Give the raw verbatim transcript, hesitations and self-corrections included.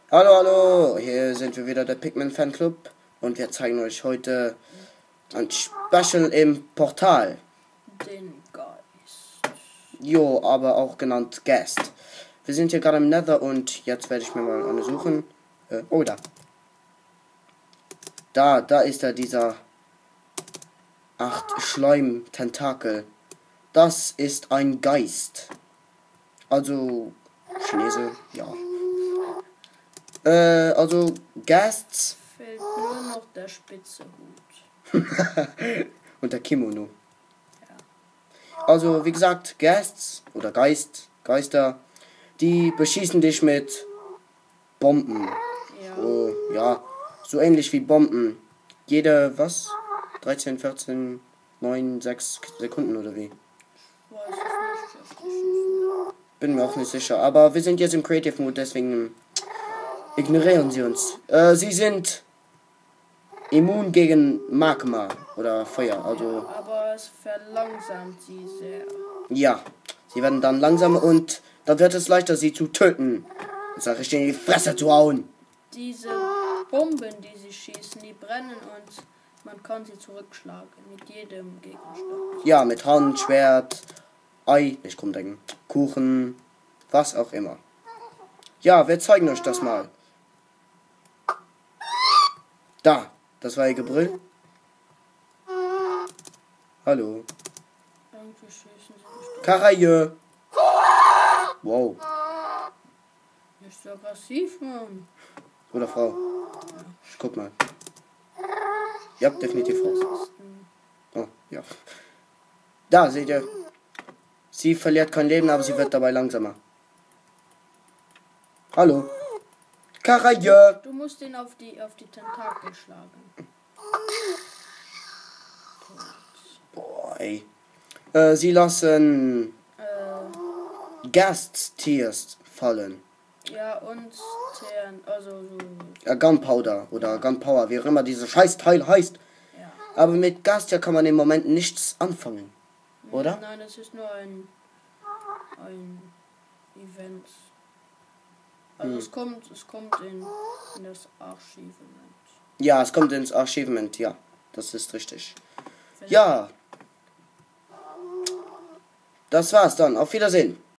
Hallo, hallo, hier sind wir wieder, der Pikmin Fanclub, und wir zeigen euch heute ein Special im Portal. Den Geist. Jo, aber auch genannt Guest. Wir sind hier gerade im Nether und jetzt werde ich mir mal eine suchen. Äh, oh, da. Da, da ist er, dieser acht Schleim-Tentakel. Das ist ein Geist. Also, Chinese, ja. Äh, also, Ghasts. Fehlt nur noch der spitze Hut. Und der Kimono. Ja. Also, wie gesagt, Ghasts oder Geist, Geister, die beschießen dich mit Bomben. Ja. Oh, ja, so ähnlich wie Bomben. Jede, was? dreizehn, vierzehn, neun, sechs Sekunden oder wie? Weiß ich nicht. Bin mir auch nicht sicher. Aber wir sind jetzt im Creative Mode, deswegen ignorieren sie uns. Äh, sie sind immun gegen Magma oder Feuer. Also, Ja, aber es verlangsamt sie sehr. ja, sie werden dann langsamer und dann wird es leichter, sie zu töten. Das sag ich in die Fresse zu hauen. Diese Bomben, die sie schießen, die brennen und man kann sie zurückschlagen mit jedem Gegenstand. Ja, mit Hand, Schwert, Ei, nicht krumm denken, Kuchen, was auch immer. Ja, wir zeigen euch das mal. Da, das war ihr Gebrüll. Hallo. Irgendwie schießen sie nicht, Karaje. Wow. nicht so aggressiv, Mann. Oder Frau. Ich guck mal. Ja, definitiv Frau. Oh, ja. Da, seht ihr. Sie verliert kein Leben, aber sie wird dabei langsamer. Hallo. Karaje. Du musst ihn auf die, auf die Tentakel schlagen. Boah, ey. Äh, sie lassen Äh, Gas-Tiers fallen. ja, und Tern, also so. Ja, Gunpowder oder Gunpowder, wie auch immer dieses Scheißteil heißt. Ja. Aber mit Gas ja kann man im Moment nichts anfangen. Oder? Nein, es ist nur ein, ein Event. Also Hm. es kommt, es kommt in, in das Archivement. Ja, es kommt ins Archivement, ja. Das ist richtig. Ja. Das war's dann. Auf Wiedersehen.